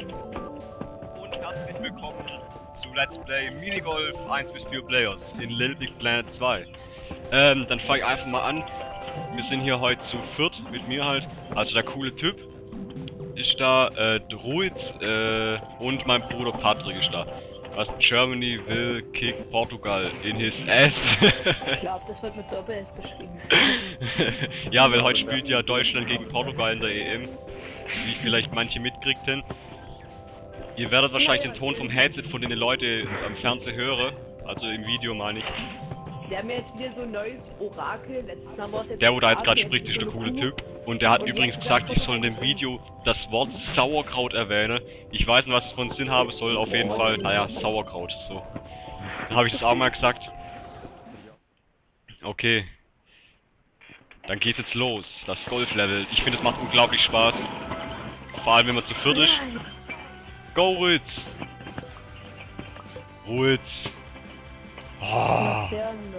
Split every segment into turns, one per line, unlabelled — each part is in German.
Und herzlich willkommen zu Let's Play Minigolf 1 bis 4 Players in Little Big Planet 2. Dann fange ich einfach mal an. Wir sind hier heute zu viert, mit mir halt. Also der coole Typ ist da, Druid und mein Bruder Patrick ist da. Was Germany will kick Portugal in his ass.
Ich glaube, das wird mit Doppel-S beschrieben.
Ja, weil heute spielt ja Deutschland gegen Portugal in der EM. Wie vielleicht manche mitkriegten. Ihr werdet wahrscheinlich den Ton vom Headset von den Leuten am Fernseher hören. Also im Video meine ich.
Wir haben ja jetzt wieder so ein neues Orakel. Letztes Mal war es jetzt
Der, wo da jetzt
Orakel,
gerade spricht, ist der
so
coole
eine
Typ.
Kuh.
Und der hat
Und
übrigens
jetzt
gesagt,
sagt
ich soll in dem Video das Wort Sauerkraut erwähnen. Ich weiß nicht, was es von Sinn haben soll. Auf jeden Fall, naja, Sauerkraut. So. Dann habe ich das auch mal gesagt. Okay. Dann geht's jetzt los. Das Golf-Level. Ich finde, es macht unglaublich Spaß. Vor allem, wenn man zu viert ist. Go, Ruiz! Ruiz! Oh.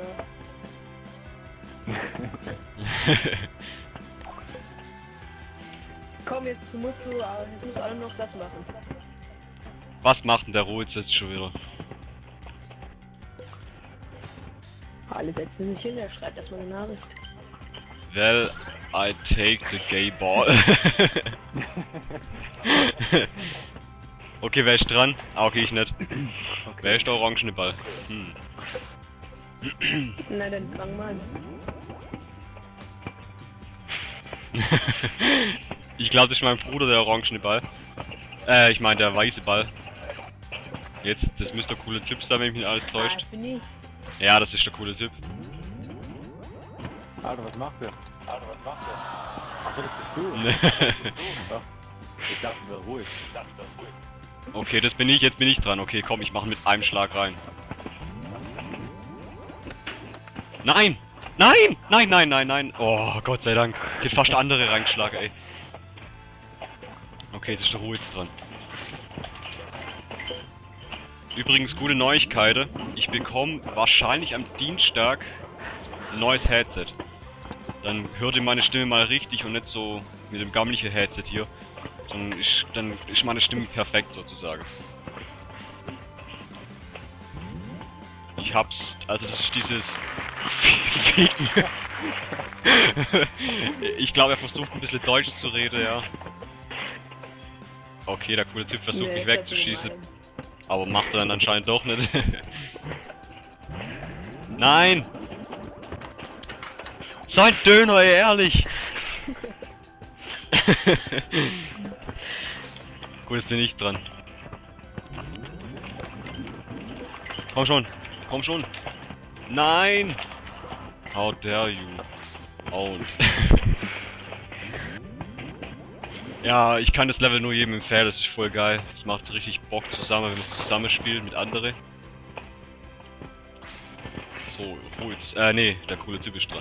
Komm, jetzt musst du auch noch das machen.
Was macht denn der Ruiz jetzt schon wieder?
Alle setzen sich hin, er schreibt erstmal eine Nachricht.
Well, I take the gay ball. Okay, wer ist dran? Ah, okay, ich nicht. Okay. Wer ist der orangene Ball?
Na, dann fang mal an.
Ich glaube, das ist mein Bruder, der orangene Ball. Ich meine, der weiße Ball. Jetzt, das müsste der coole Typ sein, wenn mich nicht alles täuscht.
Ah, bin ich.
Ja, das ist der coole Typ.
Alter, was macht der? Achso, das bist du. Ja. Ich dachte, wir ruhig.
Okay, das bin ich, jetzt bin ich dran. Okay, komm, ich mache mit einem Schlag rein. Nein! Nein! Nein, nein, nein, nein! Oh, Gott sei Dank. Geht fast der andere reingeschlagen, ey. Okay, jetzt ist der Ruhe dran. Übrigens, gute Neuigkeiten. Ich bekomme wahrscheinlich am Dienstag ein neues Headset. Dann hört ihr meine Stimme mal richtig und nicht so mit dem gammellichen Headset hier. Dann ist meine Stimme perfekt sozusagen. Ich hab's, also das ist dieses Ich glaube, er versucht ein bisschen Deutsch zu reden, ja. Okay, der coole Typ versucht mich wegzuschießen. Aber macht er dann anscheinend doch nicht. Nein! So ein Döner, ey, ehrlich! Gut, jetzt bin ich dran. Komm schon! Komm schon! Nein! How dare you! Und... Ja, ich kann das Level nur jedem empfehlen, das ist voll geil. Es macht richtig Bock zusammen, wenn man es zusammen spielt mit anderen. So, Ruiz. Nee, der coole Typ ist dran.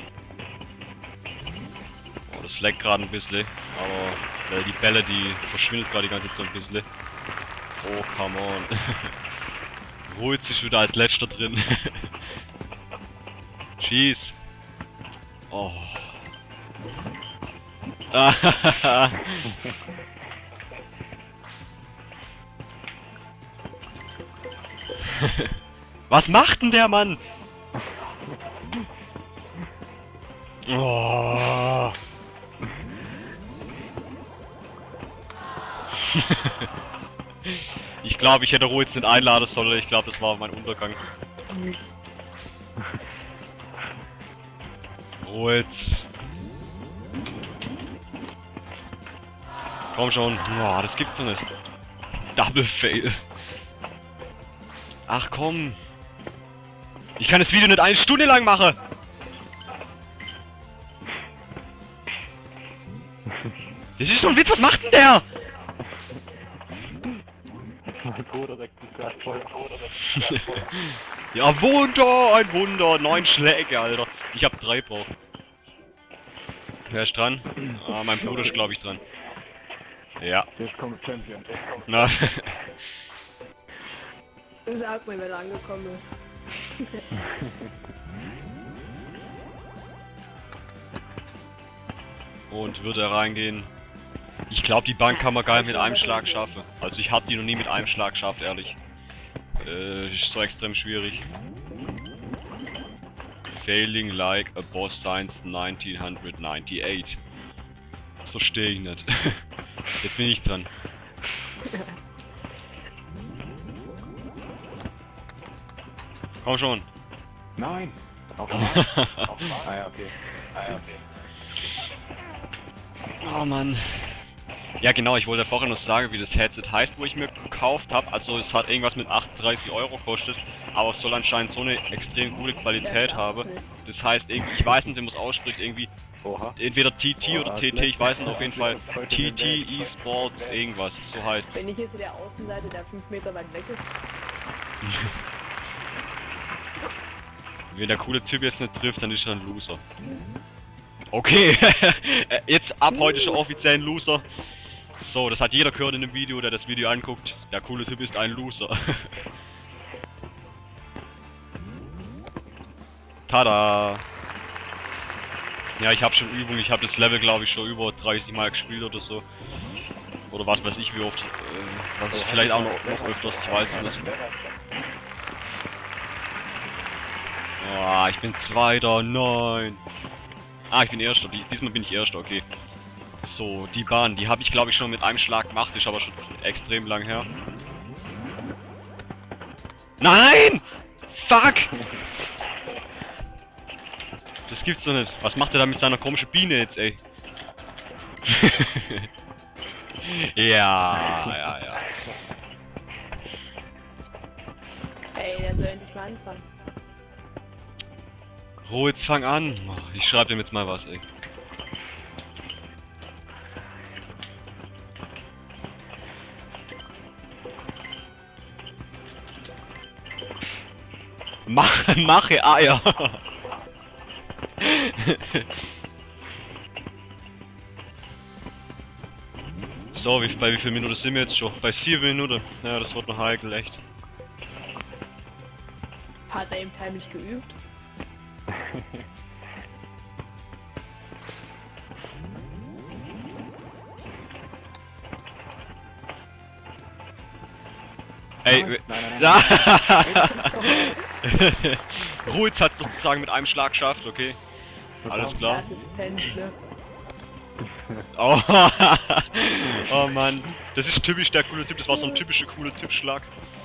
Oh, das leckt gerade ein bisschen, aber die Bälle, die verschwindet gerade die ganze Zeit so ein bisschen. Oh, come on. Ruiz ist wieder als letzter drin. Schieß. Oh. Was macht denn der Mann? Oh. Ich glaube, ich hätte Ruhe jetzt nicht einladen sollen. Ich glaube, das war mein Untergang. Ruhe jetzt. Komm schon. Oh, das gibt's doch nicht. Double Fail. Ach komm. Ich kann das Video nicht eine Stunde lang machen. Das ist so ein Witz, was macht denn der? Ja, Wunder, ein Wunder. 9 Schläge, Alter. Ich hab 3 braucht. Wer ist dran? Ah, mein Bruder ist, glaube ich, dran. Ja.
Jetzt kommt Champion.
Na.
Sag mal, wenn er angekommen ist.
Und wird er reingehen? Ich glaube, die Bank kann man gar nicht mit einem Schlag schaffen. Also ich habe die noch nie mit einem Schlag geschafft, ehrlich. Ist so extrem schwierig. Failing like a boss since 1998. Das verstehe ich nicht. Jetzt bin ich dran. Komm schon.
Nein! Auf Mann. Auf Mann. Ah ja, okay. Ah ja, okay.
Oh Mann. Ja genau, ich wollte vorher noch sagen, wie das Headset heißt, wo ich mir gekauft habe. Also es hat irgendwas mit 38 Euro gekostet, aber es soll anscheinend so eine extrem gute Qualität haben. Das heißt irgendwie, ich weiß nicht, wie man es ausspricht, irgendwie
Oha.
entweder TT oder TT, ich weiß nicht, auf jeden Fall TT eSports irgendwas, so heißt.
Wenn ich jetzt zu der Außenseite, der 5 Meter weit weg ist.
Wenn der coole Typ jetzt nicht trifft, dann ist er ein Loser. Okay, jetzt ab heute schon offiziell ein Loser. So, das hat jeder gehört in dem Video, der das Video anguckt. Der coole Typ ist ein Loser. Tada! Ja, ich habe schon Übung, ich habe das Level glaube ich schon über 30 Mal gespielt oder so. Oder was weiß ich wie oft. Was ist vielleicht auch noch öfters, ich weiß es nicht. Oh, ich bin Zweiter, nein. Ah, ich bin Erster, diesmal bin ich Erster, okay. So, die Bahn, die habe ich glaube ich schon mit einem Schlag gemacht, ist aber schon extrem lang her. Nein! Fuck! Das gibt's doch nicht. Was macht er da mit seiner komischen Biene jetzt, ey? Ja.
Ey, der soll endlich mal anfangen.
Ruhe, jetzt fang an. Oh, ich schreibe dem jetzt mal was, ey. Mache Eier. So, bei wie viel Minuten sind wir jetzt schon? Bei 7 Minuten. Ja, das wird noch heikel, echt.
Hat er eben heimlich geübt?
Ey,
Nein.
Ruiz hat sozusagen mit einem Schlag geschafft, okay. Alles klar. Oh, oh Mann, das ist typisch der coole Typ, das war so ein typischer coole Typ-Schlag.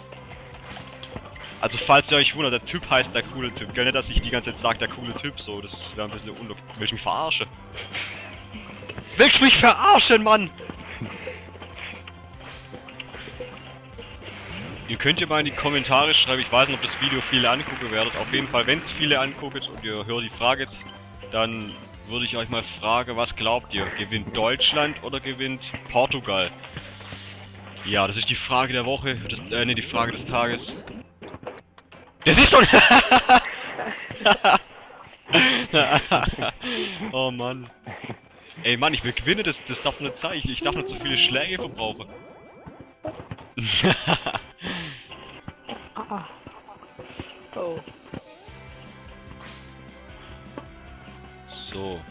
Also falls ihr euch wundert, der Typ heißt der coole Typ, gell, nicht dass ich die ganze Zeit sage, der coole Typ, so, das wäre ein bisschen unlogisch. Willst du mich verarschen? Willst du mich verarschen, Mann? Ihr könnt ja mal in die Kommentare schreiben, ich weiß nicht, ob das Video viele angucken werdet. Auf jeden Fall, wenn es viele anguckt und ihr hört die Frage jetzt, dann würde ich euch mal fragen, was glaubt ihr? Gewinnt Deutschland oder gewinnt Portugal? Ja, das ist die Frage der Woche, ne, die Frage des Tages. Das ist doch... Oh Mann. Ey Mann, ich will gewinnen, das darf nicht sein. Ich darf nicht so viele Schläge verbrauchen.
Oh.
So.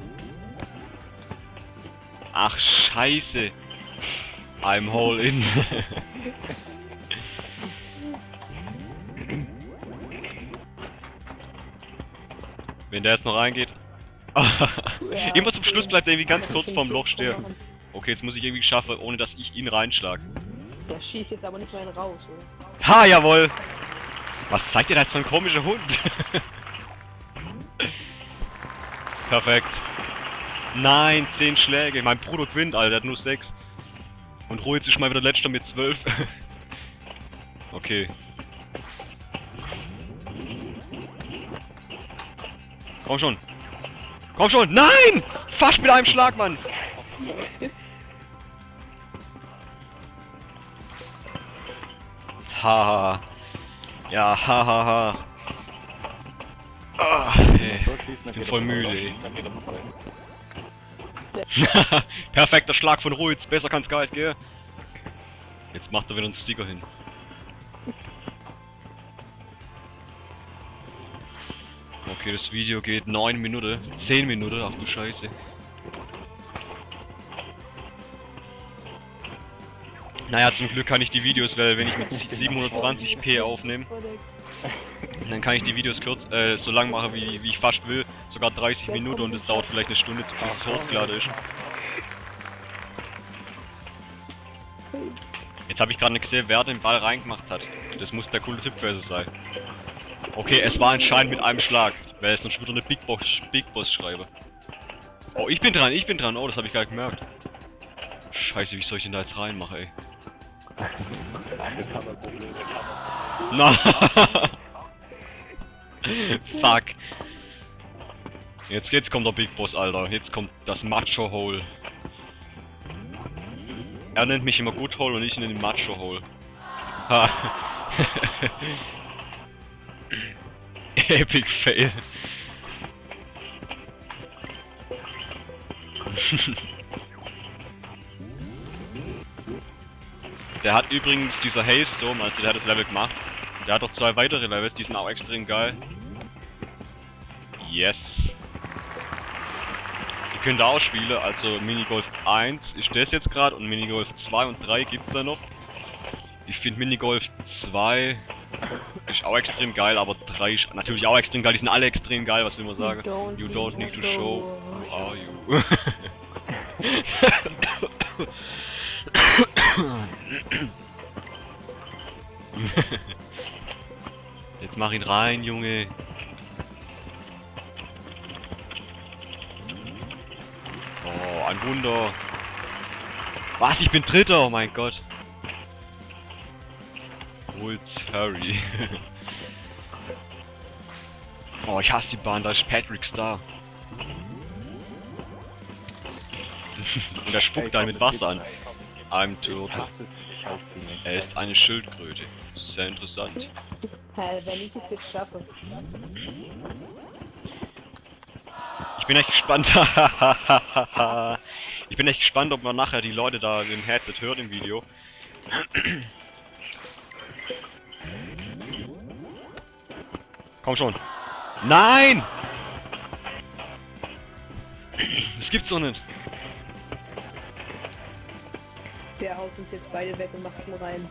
Ach scheiße. I'm all in. Wenn der jetzt noch reingeht. Immer zum Schluss bleibt er irgendwie ganz kurz vorm Loch stehen. Okay, jetzt muss ich irgendwie schaffen, ohne dass ich ihn reinschlage.
Der schießt jetzt aber nicht mehr raus, oder?
Ha, jawohl! Was zeigt ihr da jetzt so ein komischer Hund? Perfekt. Nein, 10 Schläge. Mein Bruder gewinnt, Alter, der hat nur 6. Und Ruiz ist mal wieder letzter mit 12. Okay. Komm schon. Komm schon. Nein! Fast mit einem Schlag, Mann! Haha. Ja, hahaha. Ich bin voll müde, ey. Perfekter Schlag von Ruiz. Besser kann's gar nicht, gell? Jetzt macht er wieder einen Sticker hin. Okay, das Video geht 9 Minuten. 10 Minuten, ach du Scheiße. Naja, zum Glück kann ich die Videos, weil wenn ich mit 720p aufnehme, dann kann ich die Videos so lang machen, wie ich fast will. Sogar 30 Minuten und es dauert vielleicht eine Stunde, bis es hochgeladen ist. Jetzt habe ich gerade nicht gesehen, wer den Ball reingemacht hat. Das muss der coole Tipp gewesen sein. Okay, es war anscheinend mit einem Schlag, weil es sonst wieder eine Big Boss schreibe. Oh, ich bin dran. Oh, das habe ich gar nicht gemerkt. Scheiße, wie soll ich denn da jetzt reinmachen, ey? Na. Fuck. Jetzt kommt der Big Boss, Alter. Jetzt kommt das Macho Hole. Er nennt mich immer Good Hole und ich nenne ihn Macho Hole. Ha. Epic Fail. Der hat übrigens dieser Hailstorm, also der hat das Level gemacht. Der hat auch 2 weitere Levels, die sind auch extrem geil. Yes. Die könnt ihr auch spielen, also Minigolf 1 ist das jetzt gerade und Minigolf 2 und 3 gibt's da noch. Ich finde Minigolf 2 ist auch extrem geil, aber 3 ist natürlich auch extrem geil. Die sind alle extrem geil, was will man sagen? You don't need to show who are you. Jetzt mach ihn rein, Junge. Oh, ein Wunder. Was? Ich bin Dritter? Oh mein Gott. Holt's Harry. Oh, ich hasse die Bahn, da ist Patrick Star. Und er spuckt da mit Wasser an. I'm Turtle. Er ist eine Schildkröte. Sehr interessant.
Wenn ich es jetzt schaffe.
Ich bin echt gespannt. Ich bin echt gespannt, ob man nachher die Leute da im Headset hört im Video. Komm schon. Nein! Das gibt's doch nicht.
Der haut uns jetzt beide weg und macht ihn rein.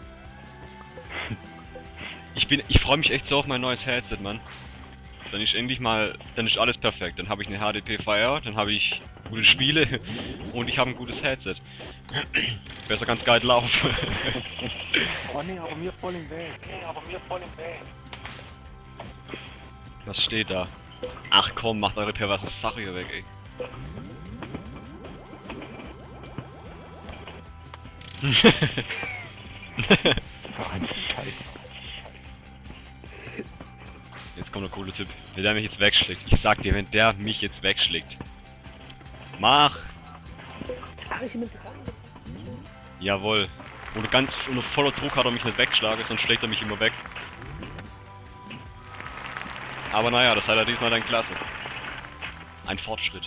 Ich freue mich echt so auf mein neues Headset, Mann. Dann ist endlich mal, dann ist alles perfekt. Dann habe ich eine HDP Fire, dann habe ich gute Spiele und ich habe ein gutes Headset. Besser ganz geil laufen.
Oh nee, aber mir voll im Weg.
Was steht da? Ach komm, macht eure perverse Sache hier weg, ey. Jetzt kommt der coole Tipp. Wenn der mich jetzt wegschlägt. Ich sag dir, wenn der mich jetzt wegschlägt. Mach!
Ach, ich bin dran.
Jawohl. Unter voller Druck hat er mich nicht weggeschlagen, sonst schlägt er mich immer weg. Aber naja, das hat er diesmal dann klasse. Ein Fortschritt.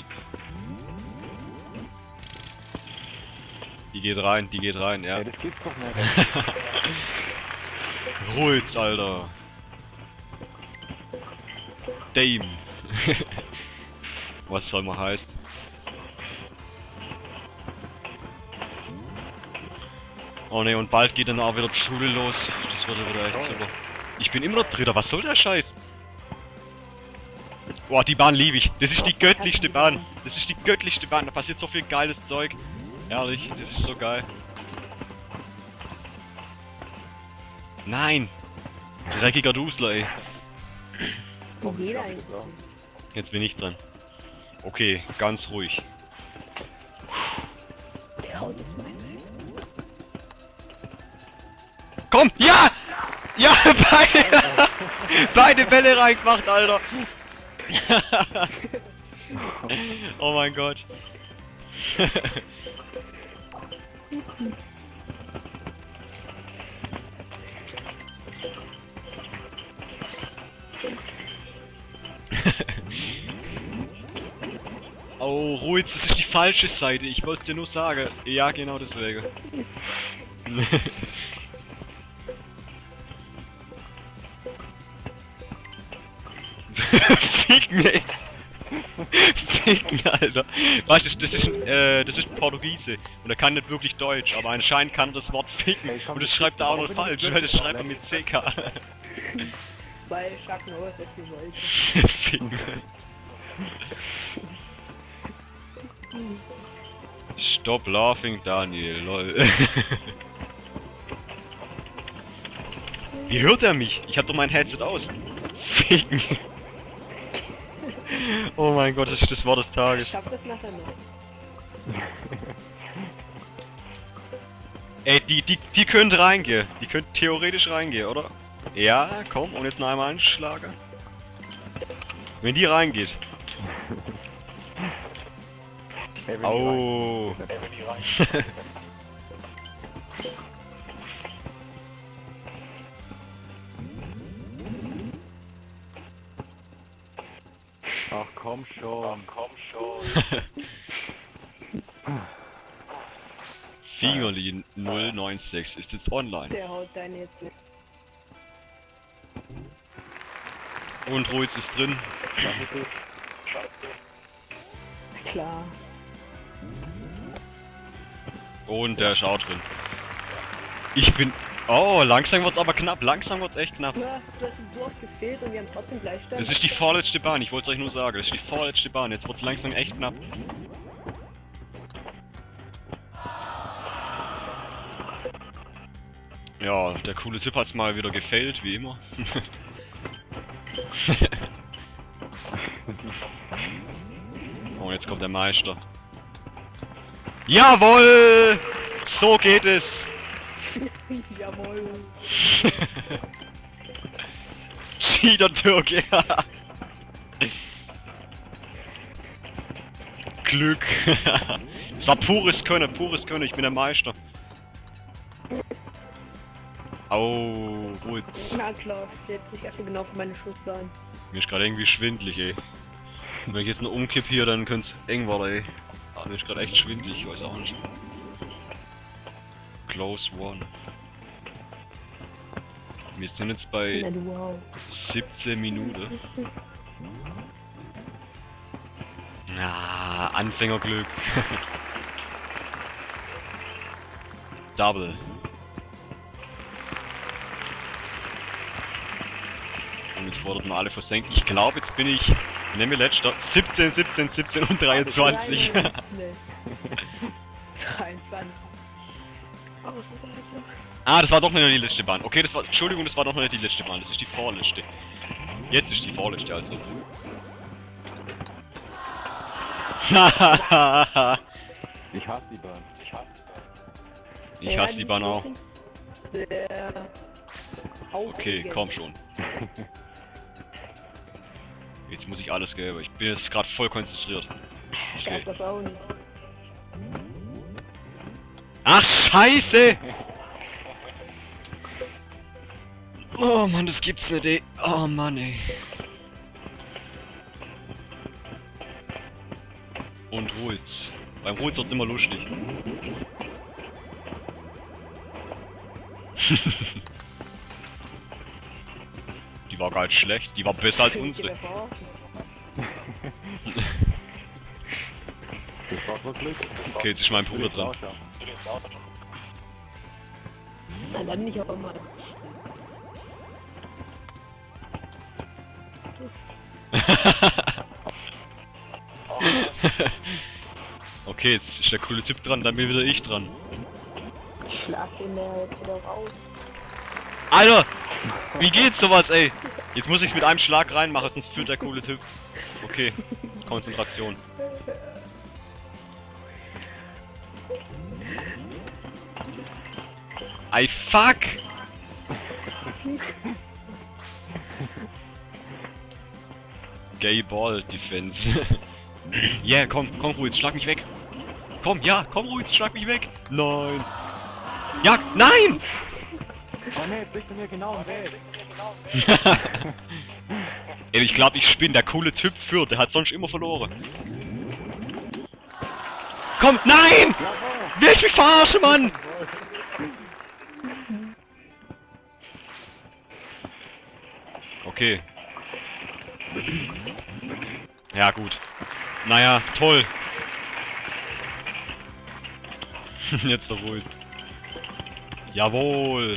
Die geht rein, ja.
Ja, das gibt's doch nicht.
Ruhig, Alter. Dame. Was soll man heißt? Oh ne, und bald geht dann auch wieder die Schule los. Das wird ja wieder echt super. Ich bin immer noch Dritter, was soll der Scheiß? Boah, die Bahn liebe ich. Das ist die göttlichste Bahn. Das ist die göttlichste Bahn. Da passiert so viel geiles Zeug. Ehrlich, das ist so geil. Nein! Dreckiger Dusler, ey.
Jeder ist.
Jetzt bin ich dran. Okay, ganz ruhig.
Der haut jetzt mal rein.
Komm! Ja! Ja, beide Bälle reingemacht, Alter! Oh mein Gott. Oh, Ruiz, das ist die falsche Seite. Ich wollte dir nur sagen. Ja, genau deswegen. Fick mich! Ficken, Alter. Weißt du, das ist ein Portugiese. Und er kann nicht wirklich Deutsch, aber anscheinend kann er das Wort ficken.
Ey, komm,
Und das
das
schreibt er auch noch
auch
falsch,
wenn
weil
ich
das schreibt er mit CK.
Weil Chuck Norris das gewollt.
Ficken. Stop laughing, Daniel, lol. Wie hört er mich? Ich hab doch mein Headset aus. Ficken. Oh mein Gott, das ist das Wort des Tages.
Ich schaff das nachher noch.
Ey, die könnte reingehen. Die könnte theoretisch reingehen, oder? Ja, komm, und jetzt noch einmal anschlagen. Wenn die reingeht.
Hey, wenn
Au.
die rein. Hey, wenn die rein. Ach komm schon, komm schon.
Fingerli 096 ist jetzt online.
Der haut deine jetzt weg.
Und Ruiz ist drin.
Klar.
Und der ist auch drin. Ich bin... Oh, langsam wird's aber knapp. Langsam wird's echt knapp.
Na, du hast ein Dorf gefehlt und wir haben trotzdem Gleichstand.
Das ist die vorletzte Bahn, ich wollte es euch nur sagen. Das ist die vorletzte Bahn. Jetzt wird's langsam echt knapp. Ja, der coole Tipp hat's mal wieder gefailt, wie immer. Oh, jetzt kommt der Meister. Jawohl! So geht es!
Jawohl.
Cheater Türke! Glück! Es war pures Können, ich bin der Meister. Au, gut.
Na klar, jetzt ich erst genau für meine Schussbahn.
Mir ist gerade irgendwie schwindelig, ey. Wenn ich jetzt noch umkipp hier, dann könnte es eng werden, ey. Aber mir ist gerade echt schwindelig, ich weiß auch nicht. Close one. Wir sind jetzt bei
Na du, wow.
17 Minuten. Na, Anfängerglück. Double. Und jetzt wurden wir alle versenkt. Ich glaube, jetzt bin ich, nehme letzter, 17 und 23.
23.
Ah, das war doch noch nicht die letzte Bahn. Okay, das war, Entschuldigung, das war doch noch nicht die letzte Bahn. Das ist die vorletzte. Jetzt ist die vorletzte, also. Hahaha.
Ich hasse die Bahn.
Ich hasse die Bahn auch. Okay,
Okay,
komm schon. Jetzt muss ich alles geben. Ich bin jetzt gerade voll konzentriert.
Ich
Okay.
hab das auch nicht.
Ach, scheiße! Oh Mann, das gibt's nicht, ey. Oh Mann, ey. Und Ruiz. Beim Ruiz wird's immer lustig. Die war gar nicht schlecht, die war besser als unsere.
Das war wirklich.
Okay, jetzt ist mein Bruder dran.
Na dann nicht auch mal.
Okay, jetzt ist der coole Tipp dran, dann bin wieder ich dran.
Ich schlag den der jetzt wieder raus.
Alter! Wie geht sowas, ey? Jetzt muss ich mit einem Schlag reinmachen, sonst führt der coole Tipp. Okay, Konzentration. Ei, fuck! Gay Ball Defense. Yeah, komm Ruiz, schlag mich weg. Komm, ja, komm Ruiz, schlag mich weg. Nein. Ja, nein!
Oh ne, jetzt bist du mir genau im Weg.
Ey, ich glaube, ich spinne. Der coole Typ führt, der hat sonst immer verloren. Komm, nein! Willst du mich verarschen, Mann? Okay. Ja, gut. Naja, toll. Jetzt doch ruhig. Jawohl.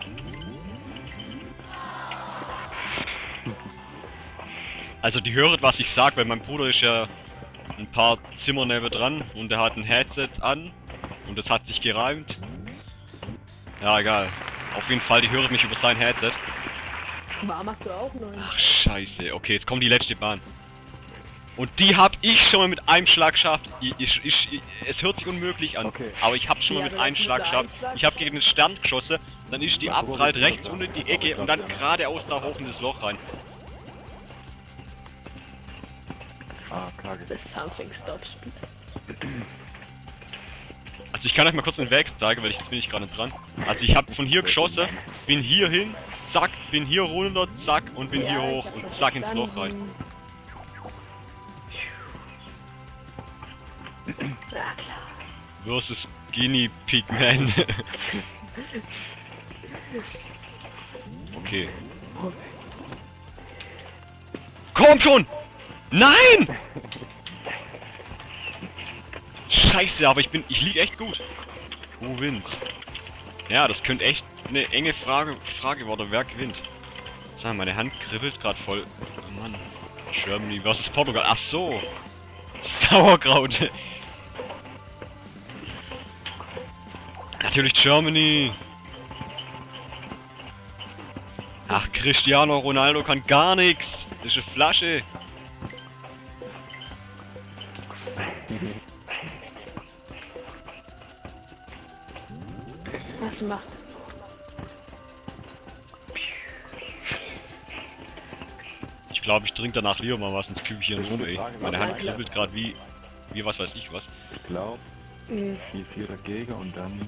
Also die höret, was ich sag, weil mein Bruder ist ja ein paar Zimmer neben dran und der hat ein Headset an und das hat sich gereimt. Ja, egal. Auf jeden Fall, die höret mich über sein Headset.
War machst du auch noch?
Ach, scheiße. Okay, jetzt kommt die letzte Bahn. Und die hab ich schon mal mit einem Schlag geschafft. Es hört sich unmöglich an,
Okay.
aber ich hab's schon mal mit einem Schlag geschafft. Ich hab gegen den Stern geschossen, dann ist die abprallt rechts unten in die Ecke und dann geradeaus da hoch in das Loch rein.
Ah, klar.
The something stops.
Also ich kann euch mal kurz den Weg zeigen, weil jetzt bin ich gerade dran. Also ich habe von hier geschossen, bin hier hin, zack, bin hier runter, zack und bin hier hoch und zack ins Loch rein.
Ja, klar.
Versus Guinea Pig Man. Okay. Komm schon! Nein! Scheiße, aber ich lieg echt gut. Who wins? Ja, das könnte echt eine enge Frage werden, wer gewinnt. Sag, meine Hand kribbelt gerade voll. Oh Mann. Germany versus Portugal. Ach so. Sauerkraut. Natürlich Germany. Ach, Cristiano Ronaldo kann gar nichts. Das ist eine Flasche.
Was macht?
Ich glaube, ich trinke danach lieber mal was ins Kübchen rum, ey. Meine Hand kribbelt gerade wie was weiß ich was.
Ich glaube, 4 dagegen und dann...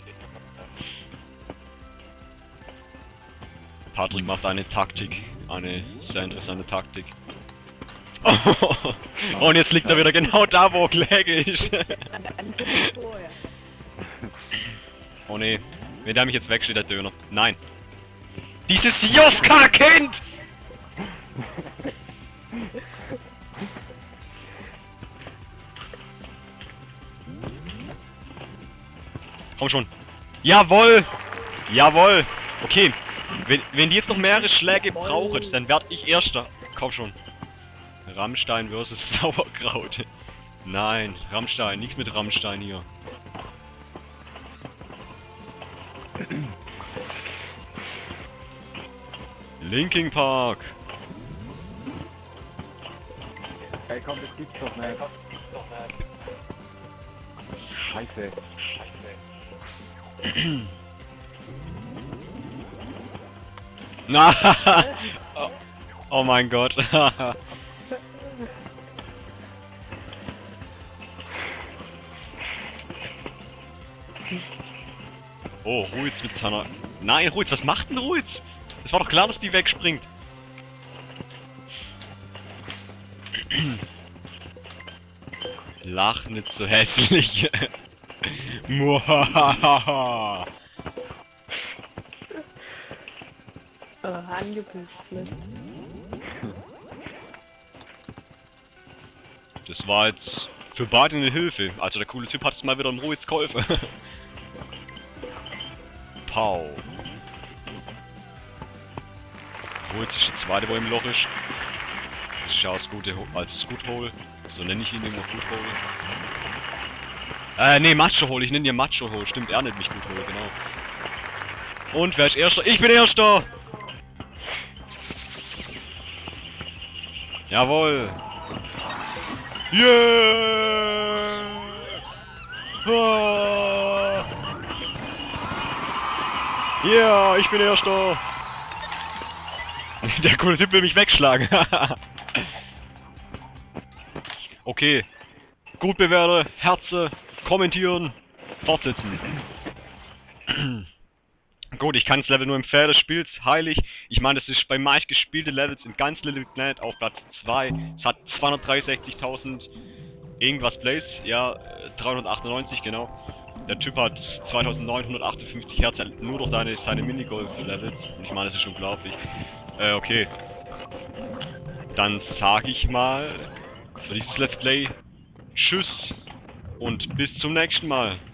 Patrick macht eine Taktik. Eine sehr interessante Taktik. Und jetzt liegt er wieder genau da, wo Kläge ist. Oh ne, wenn der mich jetzt wegsteht, der Döner. Nein. Dieses Joska-Kind! Komm schon. Jawohl! Jawohl! Okay. Wenn die jetzt noch mehrere Schläge brauchen, dann werd ich Erster. Komm schon. Rammstein versus Sauerkraut. Nein, Rammstein. Nichts mit Rammstein hier. Linkin Park.
Ey, komm, das gibt's doch nicht. Scheiße.
Na, oh mein Gott. Oh, Ruiz mit seiner... Nein, Ruiz, was macht denn Ruiz? Es war doch klar, dass die wegspringt. Lach nicht so hässlich. Muhahaha.
Angepisst, ne?
Das war jetzt für beide eine Hilfe. Also der coole Typ hat es mal wieder in Ruiz geholfen. Pau. Ruiz ist der zweite, wo im Loch ist. Das ist ja das gute als Scoot-Hole. So nenne ich ihn immer Scoot-Hole. Nee, Macho-Hole. Ich nenne ihn Macho-Hole. Stimmt, er nennt mich Scoot-Hole, genau. Und wer ist Erster? Ich bin Erster! Jawohl! Yeah! Ah! Yeah, ich bin Erster! Der coole Typ will mich wegschlagen. Okay. Gut bewerte, Herze, kommentieren, fortsetzen. Gut, ich kann das Level nur empfehlen, das Spiel ist heilig. Ich meine, das ist bei meist gespielten Levels in ganz Little Big Planet auf Platz 2. Es hat 263.000 irgendwas Plays, ja, 398, genau. Der Typ hat 2958 Hertz nur durch seine Minigolf-Levels. Ich meine, das ist unglaublich. Okay. Dann sag ich mal, für dieses Let's Play. Tschüss und bis zum nächsten Mal.